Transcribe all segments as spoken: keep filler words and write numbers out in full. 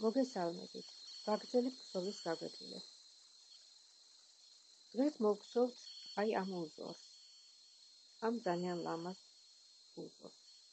მოგესალმებით. ვაგრძელებთ ქსოვის გაკვეთილებს. დღეს მოვგზავნოთ აი ამ უზორს. ამ ძალიან ლამაზ უზორს.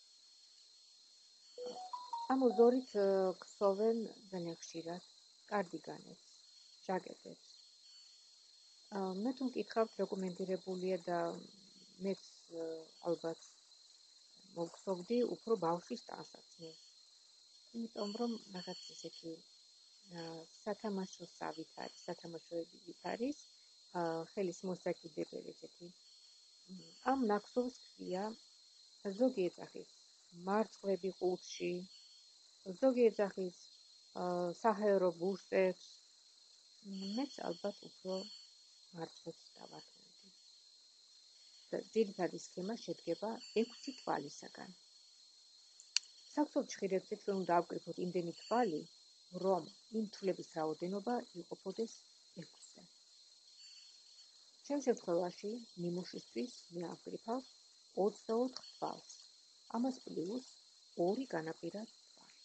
ამ უზორით ქსოვენ ძალიან ხშირად კარდიგანებს, ჟაკეტებს. მე თუ მკითხავთ რეკომენდირებულია და მეც ალბათ მოვგზავნდი უფრო ბავშვის ტანსაცმელს. იმიტომ რომ რაღაც ისეთი სათამაშო სავით არის, სათამაშოებით არის, ხელის მოსაკიდებელი ესეთი. ამ ნაკსოვს ქვია ზოგი ეძახის მარწყვები ყუთში, ზოგი ეძახის საჰაერო ბურსებს, მეც ალბათ უფრო მარწყვებს დავარქმევდი. ძირითადი სქემა შედგება ექვსი თვალისაგან. საქსოვ ჭხირებზე ჩვენ უნდა ავკრიფოთ იმდენი თვალი, რომ იმ თვლების რაოდენობა იყოფოდეს ექვსზე. ჩემ შემთხვევაში ნიმუშისთვის მე ავკრიფავ ოცდაოთხ თვალს. ამას პლუს ორი განაპირა თვალი.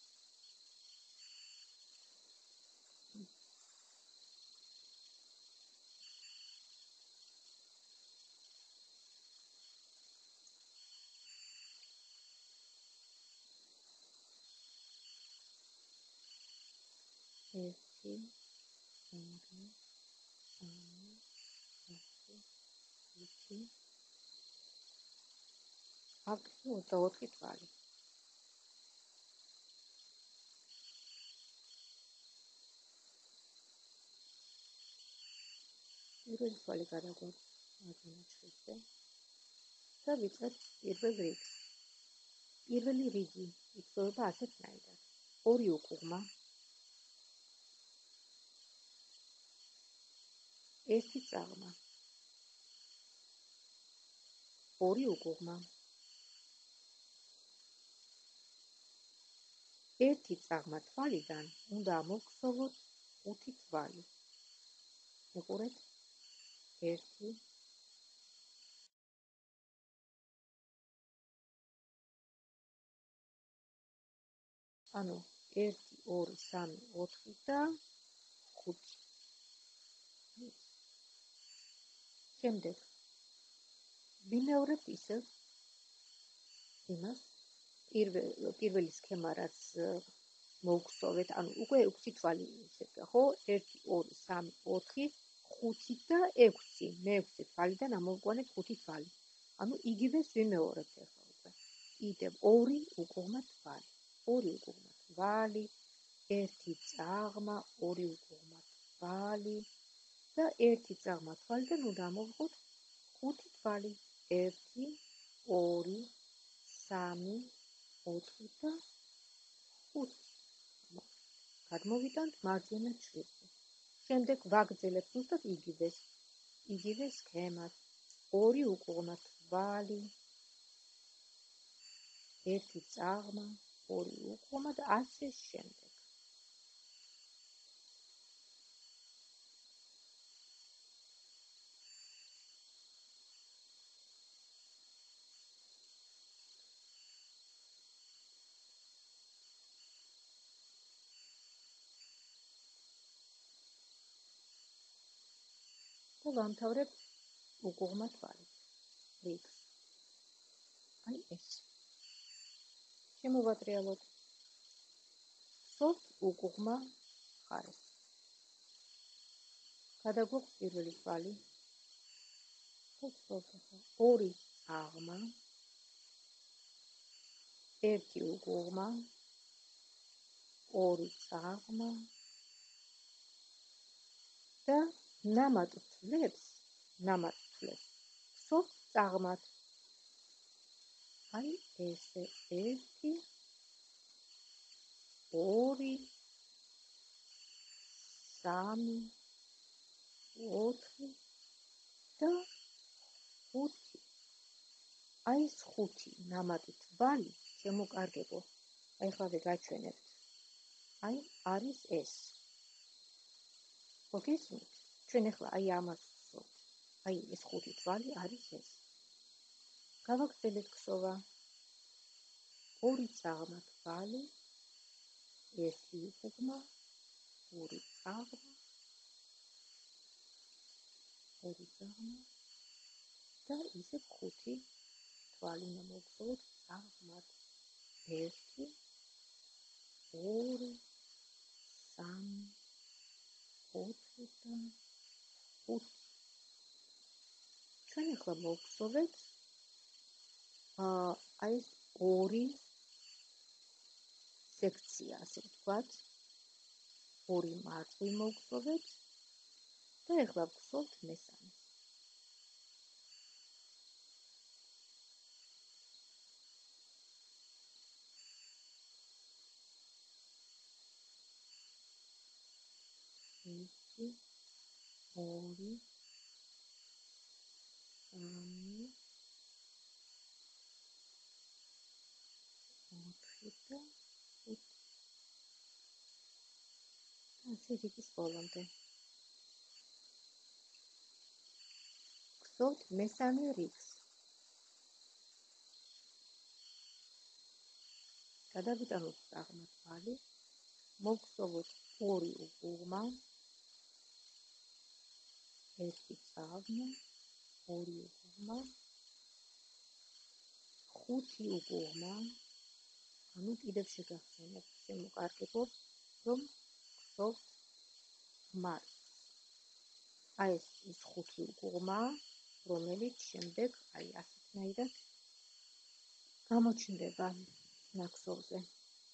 ერთი, ორი, სამი, ოთხი, ხუთი. ავკრიფე ოცდაოთხი თვალი. პირველი თვალი გადაგვაქვს მაგინა ჭხირზე და ვიწყებთ პირველ რიგს. პირველი რიგი იწოვება ასეთნაირად. ორი უკუღმა, ერთი წაღმა, ორი უკუღმა, ერთი წაღმა თვალიდან უნდა მოვგზავნოთ ხუთი თვალი. მიყურეთ? ერთი, ანუ ერთი, ორი, სამი, ოთხი და ხუთი. შემდეგ ვიმეორებთ ისევ იმას, პირველი სქემა რაც მოვგზავნეთ, ანუ უკვე ექვსი თვალი შედგა, ხო? ერთი, ორი, სამი, ოთხი, ხუთი და ექვსი. მეექვსე თვალიდან ამოვგვანეთ ხუთი თვალი. ანუ იგივეს ვიმეორებთ ახლა უკვე. კიდევ ორი უკუღმა თვალი. ორი უკუღმა თვალი, ერთი წაღმა, ორი უკუღმა თვალი და ერთი წაღმა თვალიდან უნდა ამოვღოთ ხუთი თვალი. ერთი, ორი, სამი, ოთხი და ხუთი. გადმოვიტანთ მარჯვენა ჭხირზე. შემდეგ ვაგრძელებთ ზუსტად იგივეს, იგივე სქემას. ორი უკუღმა თვალი, ერთი წაღმა, ორი უკუღმა და ასე შემდეგ. და ვამთავრებთ უკუღმა თვალით. რიგს. აი ეს. შემოვატრიალოთ. ვსვავთ უკუღმა მხარეს. გადაგვაქვს პირველი თვალი. ორი წაღმა, ერთი უკუღმა, ორი წაღმა და ნამატ თვლებს, ნამატ თვლებს ვსვავთ წაღმად. აი ესე ერთი, ორი, სამი, ოთხი და ხუთი. აი ეს ხუთი ნამატი თვალი შემოკარგებო. აი ხავე გაჩვენებთ. აი არის ეს. მოგესმით? ჩვენ ახლა აი ამას ვსვავთ. აი ეს ხუთი თვალი არის ეს. გავაგრძელებთ ქსოვა. ორი წაღმა თვალი, ერთი უკუღმა, ორი წაღმა, ორი წაღმა და ისევ ხუთი თვალი უნდა მოვგზავნოთ წაღმად. ერთი, ორი, სამი, ოთხი და ხუთი. ჩვენ ახლა მოვგზავნეთ აი ეს ორი სექცია, ასე ვთქვათ, ორი მარწყვი მოვგზავნეთ და ახლა ვგზავნთ მესამეს. ერთი, ორი, სამი, ოთხი და ხუთი. ასე რიგის ბოლომდე. გზავნთ მესამე რიგს. გადავიტანოთ წაღმა თვალი, მოვგზავნოთ ორი უღუღმა, ერთი წაღმა, ორი უღუღმა, ხუთი უღუღმა, ანუ კიდევ შეგახსენებთ, შემოკარგებობ, რომ გზავნთ მარცხს. აი ეს ის ხუთი უღუღმა, რომელიც შემდეგ აი ასეთნაირად გამოჩნდება ნაკსოვზე.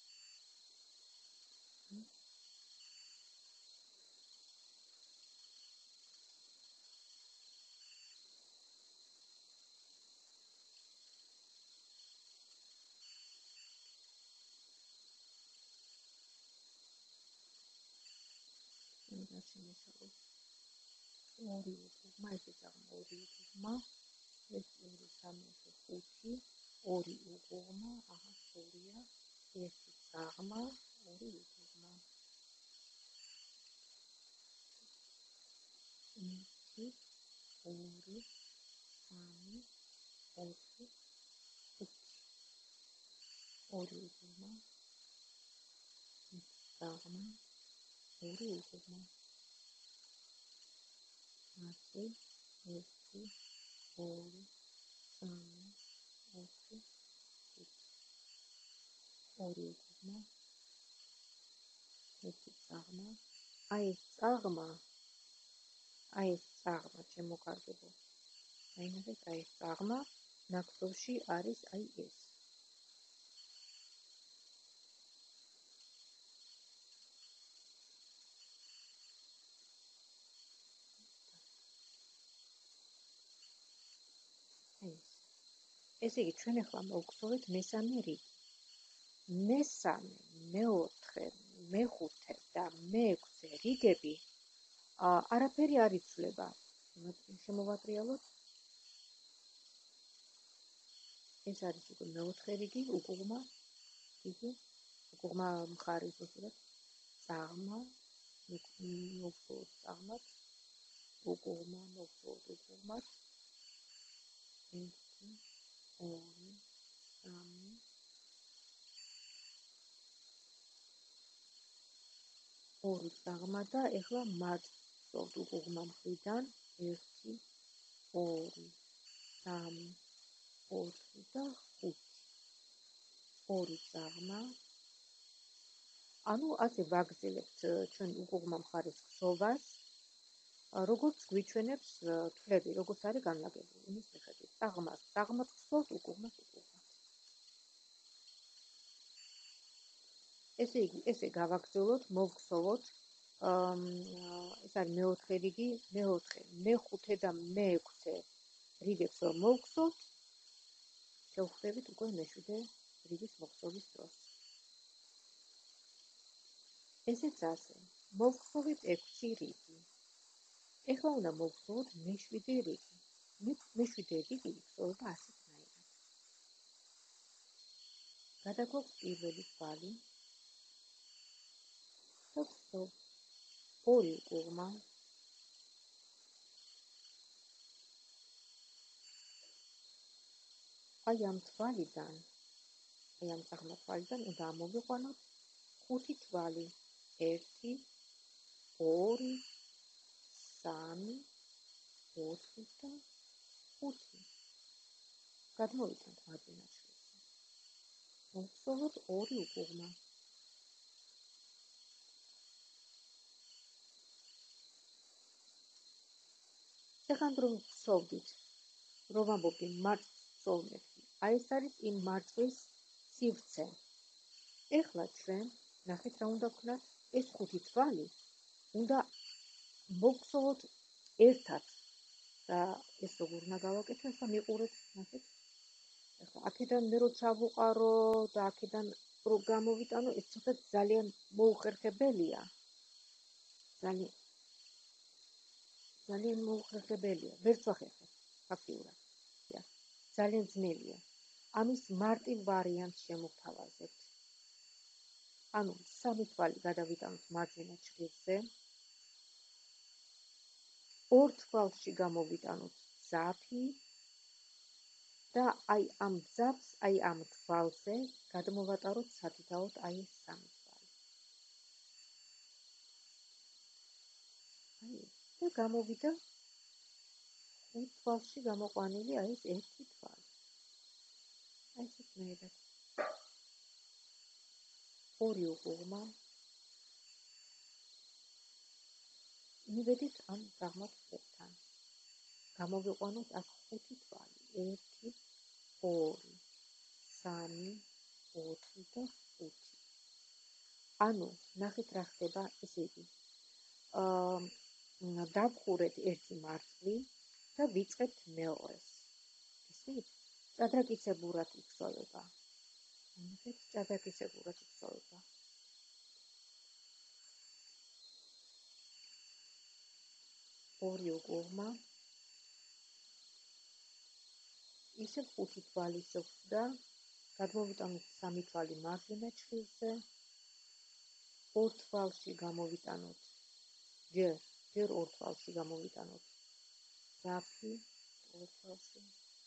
ორი უღუღმა, ესე წაღმა, ორი უღუღმა, ერთი, ორი, სამი, ხუთი, ორი უღუღმა, აჰა, ორია, ერთი წაღმა, ორი უღუღმა. ერთი, ორი, სამი, ოთხი, ხუთი. ორი უღუღმა, ერთი წაღმა, ორი უღუღმა. ერთი, ერთი, ორი, სამი, ოთხი, ხუთი. ორი უღუღმა, ერთი წაღმა. აი ეს წაღმა, აი ეს წაღმა, შემოკარგებო. აი ნახეთ, აი ეს წაღმა ნაკსოვში არის აი ეს. ესე იგი, ჩვენ ახლა მოვგზავნეთ მესამე რიგი. მესამე, მეოთხე, მეხუთე და მეექვსე რიგები არაფერი არ იცვლება. შემოვატრიალოთ. ეს არის უკვე მეოთხე რიგი, უღუღმა რიგი, უღუღმა მხარის უბრალოდ წაღმა, მოვგზავნოთ წაღმად, უღუღმა, მოვგზავნოთ უღუღმად. ერთი, ორი, სამი, ორი წაღმა და ეხლა მარცხ უღუღმა მხრიდან ერთი, ორი, სამი, ოთხი და ხუთი. ორი წაღმა. ანუ ასე ვაგრძელებთ ჩვენ უღუღმა მხარის გზოვას, როგორც გვიჩვენებს თვლები, როგორც არის განლაგებული. იმის მიხედვით წაღმას წაღმად გზავნთ, უღუღმას უღუღმად. ესე იგი, ესე გავაგრძელოთ, მოვგზავნოთ. ეს არის მეოთხე რიგი, მეოთხე, მეხუთე და მეექვსე რიგებს რომ მოვგზავნთ, შევხვდებით უკვე მეშვიდე რიგის მოხსოვის დროს. ესეც ასე, მოვგზავნით ექვსი რიგი. ეხლა უნდა მოვგზავნოთ მეშვიდე რიგი. მეშვიდე რიგი გზოვდება ასეთნაირად. გადაგვაქვს პირველი თვალი. და გზავნთ ორი უღუღმა. აი ამ თვალიდან, აი ამ წაღმა თვალიდან უნდა ამოვიყვანოთ ხუთი თვალი. ერთი, ორი, სამი, ოთხი და ხუთი. გადმოვიტანთ მარჯვენა შვილზე. მოვხსოვოთ ორი უკუღმა. ეხლა რომ ვსოვდით, რომ ამბობდი მარცხნივ, აი ეს არის იმ მარწყვის სივრცე. ეხლა ჩვენ ნახეთ რა უნდა ვქნათ, ეს ხუთი თვალი უნდა მოვხსოვოთ ერთად და ეს როგორ უნდა გავაკეთო, ეხლა მიყურეთ, ნახეთ. ეხლა აქედან მე რო ჩავუყარო და აქედან რო გამოვიტანო, ეს ცოტა ძალიან მოუხერხებელია. ძალიან ძალიან მოუხერხებელია. ვერც ვახერხებ ფაქტიურად. ძალიან ძნელია. ამის მარტივ ვარიანტს შემოვთავაზებთ. ანუ სამი თვალი გადავიტანოთ მარჯვენა ჩრდილზე. ორ თვალში გამოვიტანოთ ძაფი და აი ამ ძაფს, აი ამ თვალზე გადმოვატაროთ სათითაოდ აი ეს სამი თვალი. აი და გამოვიდა ხუთ თვალში გამოყვანილი აი ეს ერთი თვალი. აი ესეთ მერად. ორი უკუღმა. მივედით ამ გაღმათ ხუთთან. გამოვიყვანოთ აქ ხუთი თვალი. ერთი, ორი, სამი, ოთხი და ხუთი. ანუ ნახეთ რა ხდება, ესე იგი. აა დავხურეთ ერთი მარწყვი და ვიწყებთ მეორეს. ისეთ ჭადრაკიცებურად იხსოვება. ნახეთ, ჭადრაკიცებურად იხსოვება. ორი უკუღმა. ისევ ხუთი თვალი შეხვდა, გადმოვიტანოთ სამი თვალი მარჯვენა ჩრდილზე, ორ თვალში გამოვიტანოთ, ჯერ, ჯერ ორ თვალში გამოვიტანოთ ძაფი, ორ თვალში.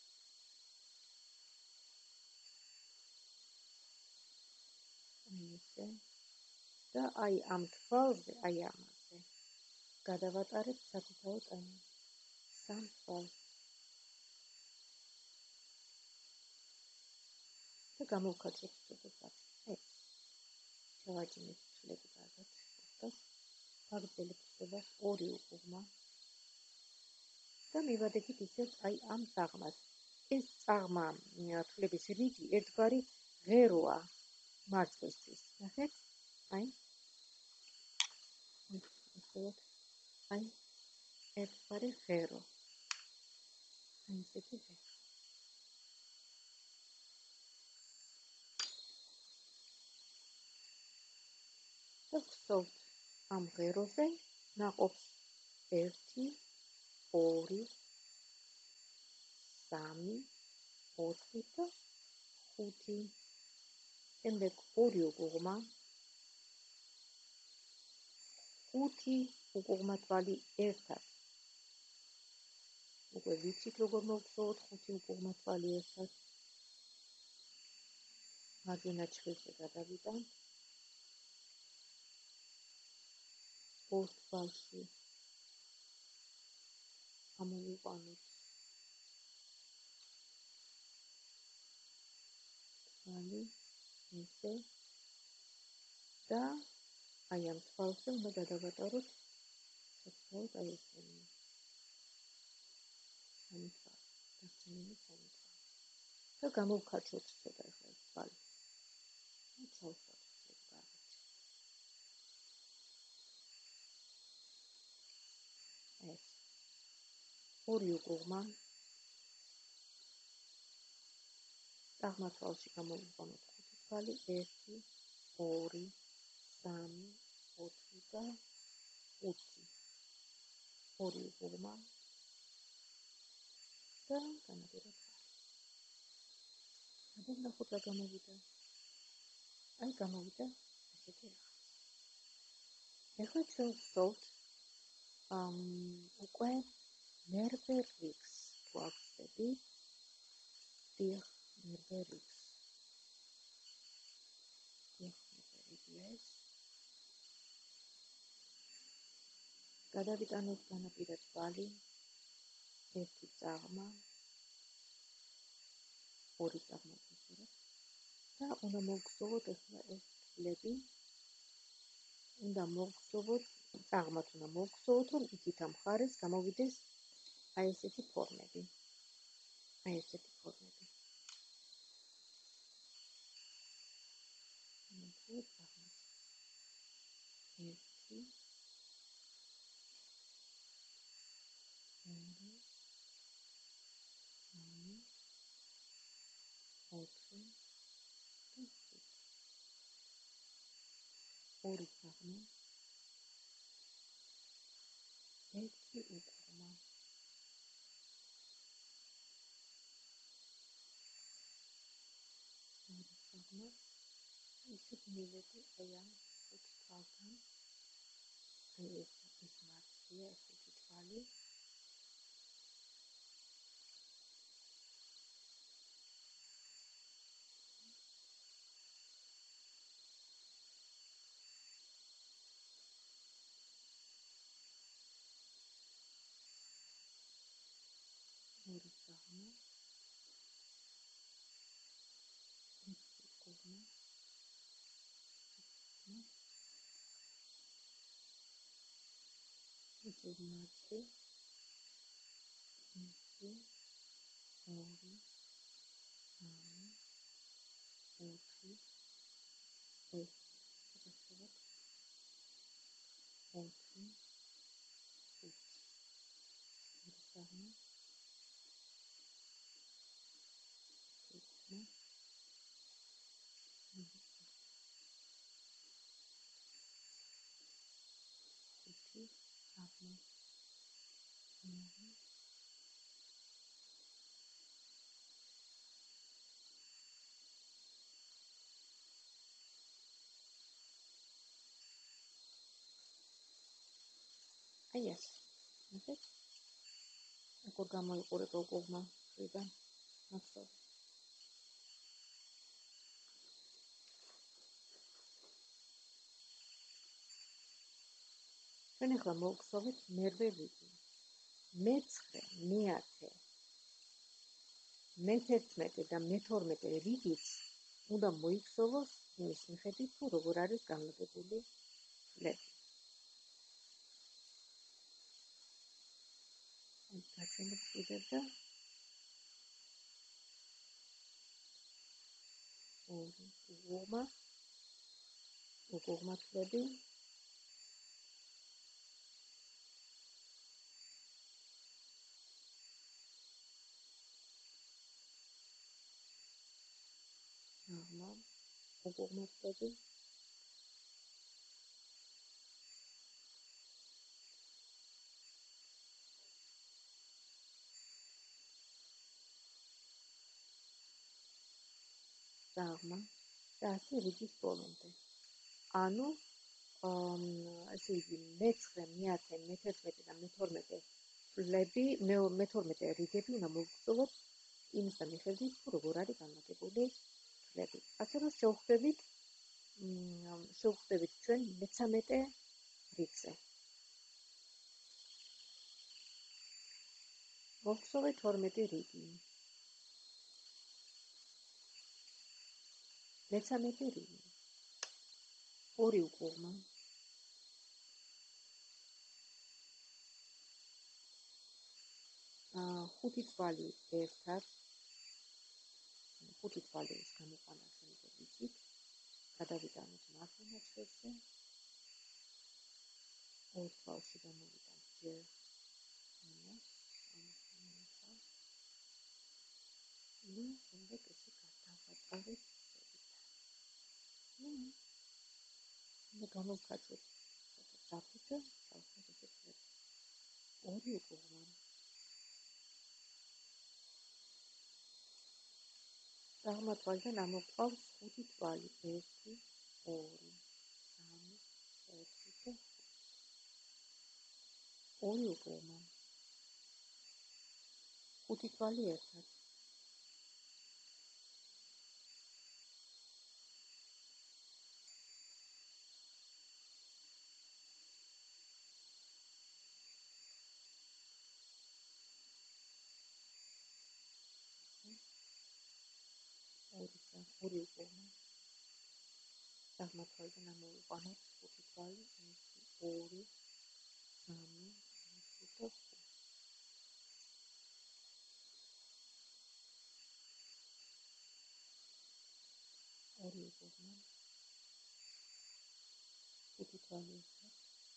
ისე და აი ამ თვალზე, აი ამაზე გადავატარებთ სათითაოდ აი სამ თვალს. და გამოვქაჩოთ ცოტათაც. ეს შევაჭიმეთ თვლები კარგად. ვაგრძელებთ ხდება ორი უკუღმა. და მივადებით ისევ აი ამ წაღმას. ეს წაღმა თვლების რიგი ერთგვარი ღეროა მარწყვისთვის. ნახეთ? აი. აი ერთგვარი ღერო. აი ესეთი ღერო. და ვხსოვთ ამ ღეროზე ნაყოფს ერთი, ორი, სამი, ოთხი და ხუთი. შემდეგ ორი უკუღმა. ხუთი უკუღმა თვალი ერთად. უკვე ვიცით როგორ მოვხსოვოთ ხუთი უკუღმა თვალი ერთად. მარჯვენა ჩრდილზე გადავიტანთ. ორ თვალში გამოვიყვანოთ თვალი ისე და აი ამ თვალზე უნდა გადავატაროთ სათითაოდ აი ესენი სამი თვალი, დასწინებული სამი თვალი და გამოვქაჩოთ ცოტა ახლა ეს თვალი. და ჩავხოთ ეს კარგად. ეს ორი უკუღმა. წაღმა თვალში გამოვიყვანოთ ხუთი თვალი, ერთი, ორი, სამი, ოთხი და ხუთი. ორი უკუღმა. და განაპირა თვალი. და ნახოთ რა გამოვიდა. აი გამოვიდა ესეთი რაღაც. ეხლა ჩვენ ვსოვთ ამ უკვე ნერვე რიგს თუ აღწევთ. დიახ, ნერვე რიგს. დიახ, ნერვე რიგი ეს. გადავიტანოთ განაპირა თვალი, ერთი წაღმა, ორი წაღმა გასურვებთ და უნდა მოვგზავნოთ ახლა ეს თვლები, უნდა მოვგზავნოთ, წაღმათ უნდა მოვგზავნოთ, რომ იქით ამ მხარეს გამოვიდეს აი ესეთი ფორმები. აი ესეთი ფორმები. მოგვიყვება წაღმათ. ერთი, ორი, სამი, ოთხი და ხუთი. ორი წაღმა, ერთი უყრმა. ორი წაღმა, ისეთ მივედი აი ამ ხუთი თვალთან. აი ეს ის მარცხია, ეს ხუთი თვალი. ორი წაღმა, ერთი უყრმა, ეს მარცხი, ერთი, ორი, სამი, ოთხი, ეს გასაგებ, ოთხი, ხუთი. ორი წაღმა, ოთხი, ხუთი, წაღმა, ორი, აი ეს. ნახეთ? როგორ გამოიყურება უკუღმა მხრიდან. მადლობა. ჩვენ ახლა მოვგზავნით მერვე რიგი. მეცხრე, მეათე, მეთერთმეტე და მეთორმეტე რიგიც უნდა მოიგზავნოს იმის მიხედვით, თუ როგორ არის განლაგებული თვლები. დაჩვენებ კიდევ და ორი უღმა, უღმა თვლები, წაღმა, უღმა თვლები, წაღმა და ასე რიგის ბოლომდე. ანუ ესე იგი მეცხრე, მეათე, მეთერთმეტე და მეთორმეტე თვლები, მეთორმეტე რიგები უნდა მოვგზავნოთ იმის მიხედვით, თუ როგორ არის განლაგებული თვლები. ასე რომ შევხვდებით, შევხვდებით ჩვენ მეთერთმეტე რიგზე. მოვგზავნეთ თორმეტი რიგი. მეთერთმეტე რიგი. ორი უყურმა. ხუთი თვალი ერთად. ხუთი თვალი ის გამოყვანა შემდეგ ვიცით. გადავიტანოთ მარცხენა წრეზე. ორ თვალში გამოვიტანთ ჯერ. ნუ შემდეგ ესე გადავატარეთ. ნუ მე გამოვკაცოთ. დაფუძე, დავხსნით. ორი უყურმა. წაღმა თვალიდან ამოყავს ხუთი თვალი. ერთი, ორი, სამი, ოთხი და ორი უყურმა. ხუთი თვალი ერთად. ორი უკუღმა აღმართვალიდან ამოვიყვანოთ ხუთი თვალი, ერთი, ორი, სამი, ოთხი და ხუთი. ორი უკუღმა ხუთი თვალი ერთად.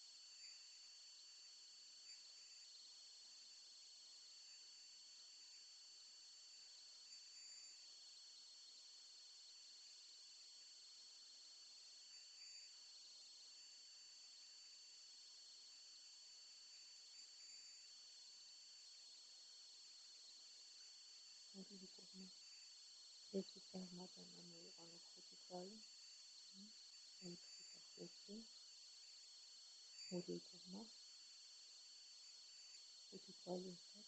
ორი უკუღმა ერთი წარმატან ამოვიყვანოთ ხუთი თვალი, ოთხი და ხუთი, ორი უკუღმა ხუთი თვალი ერთად.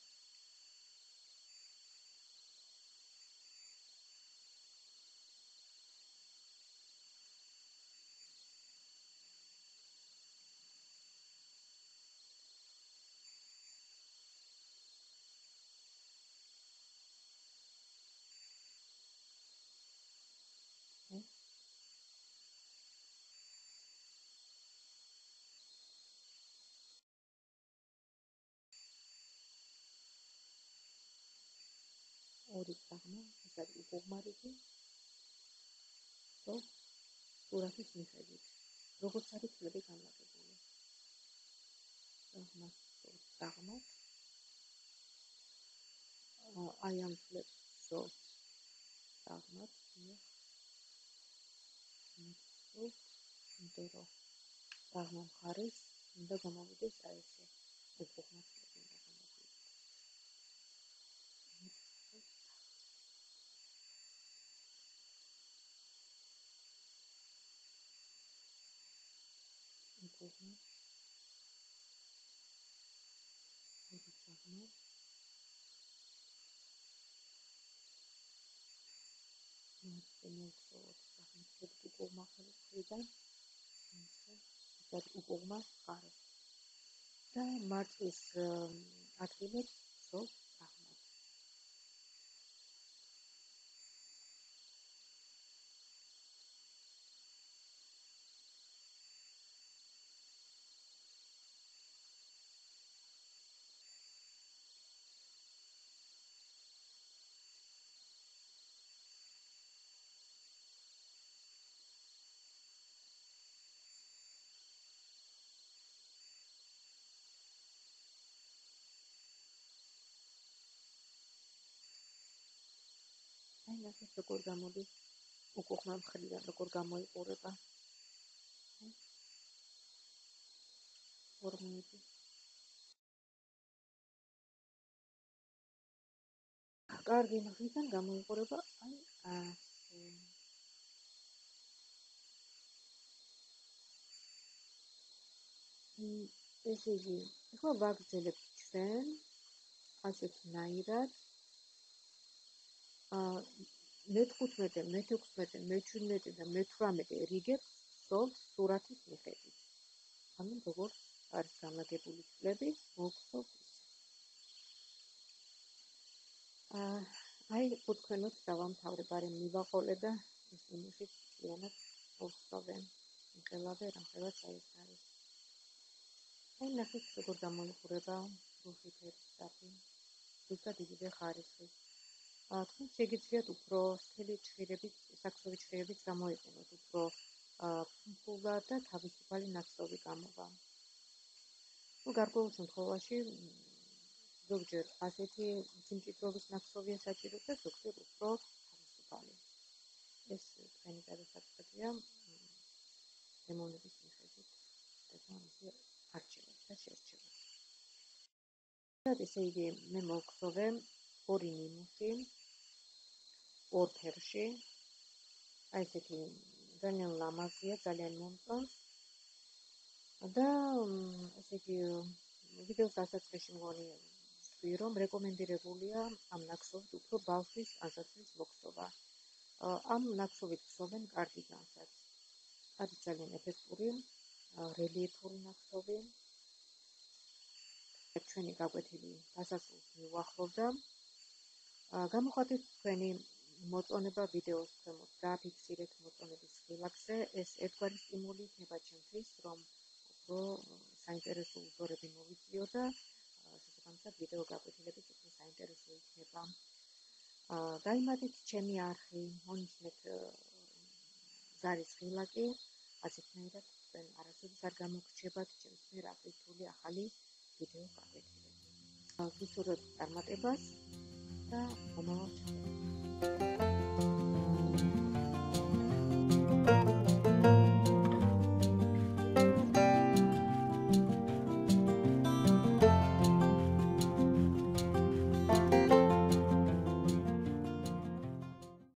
ორი წაღმა, ეს არის უკუღმა რიგი, სწორ სურათის მიხედვით, როგორც არის წლები განლაგებული. წაღმა, სწორ წაღმად, აი ამ წლებს სწორ წაღმად, სწორ, იმიტომ რომ წაღმა მხარეს უნდა გამოვიდეს აი ესე უკუღმა წლები უნდა გამოვიდეს. უკუღმა, ორი წაღმა, მათზე მოვხსოვოთ აღმერთებით უკუღმა ხელის მხრიდან, ეს არის უკუღმა წყარო. და მარწყვის ადგილებს სწორ წაღმად. აი ნახეთ როგორ გამოდის უკუღმა მხრიდან, როგორ გამოიყურება. ფორმები. კარგი მხრიდან გამოიყურება აი ასე. ესე იგი, ახლა ვაგრძელებთ ჩვენ ასეთნაირად მეთხუთმეტე, მეთექვსმეტე, მეჩვიდმეტე და მეთვრამეტე რიგებს სწორ სურათის მიხედვით. ანუ როგორც არის განლაგებული წლები, მოვხსოვთ ისე. აი უთქვენოთ დავამთავრებ, არ მივაყოლე და ეს იმუშით ძალიანად მოვხსოვე. მიყელავე რამხელაც აი ეს არის. აი ნახეთ როგორ გამოიყურება რუხი ფერის საფი, ზუსტად იგივე ხარისხის. თქვენ შეგიძლიათ უფრო მთელი ჭხირებით, საქსოვი ჭხირებით გამოიყენოთ, უფრო ფუმფულად და თავისუფალი ნაცნობი გამოვა. ნუ გარკვეულ შემთხვევაში ზოგჯერ ასეთი სიმჭიდროვის ნაცნობია საჭირო და ზოგჯერ უფრო თავისუფალი. ეს თქვენი გადასაწყვეტია დემონების მიხედვით, დემონები არჩევით და შერჩევით. ესე იგი, მე მოვხსოვე ორი ნიმუში, ორ ფერში, აი ესეთი ძალიან ლამაზია, ძალიან მომწონს და ესე იგი ვიდეოს დასაწყისში მგონი ვთქვი, რომ რეკომენდირებულია ამ ნაკსოვით უფრო ბავშვის ანსაცმლის მოხსოვა. ამ ნაკსოვით ხსოვენ კარგი განსაც. არის ძალიან ეფექტური, რელიეფური ნაკსოვი. ჩვენი გაკვეთილი დასასრულს მივუახლოვდა. გამოხატეთ თქვენი მოწონება ვიდეოს ქვემოთ დააფიქსირეთ მოწონების ხილაკზე, ეს ერთგვარი სტიმული იქნება ჩემთვის, რომ უფრო საინტერესო узорები მოვიწიო და შესაბამისად ვიდეო გაკვეთილებიც უფრო საინტერესო იქნება. გაიმატეთ ჩემი არხი, მონიშნეთ ზარის ხილაკი, ასეთნაირად თქვენ არასოდეს არ გამოგრჩებათ ჩემს მიერ აკრიტული ახალი ვიდეო გაკვეთილები. გისურვებთ წარმატებას და მომავალ შეხვედრას.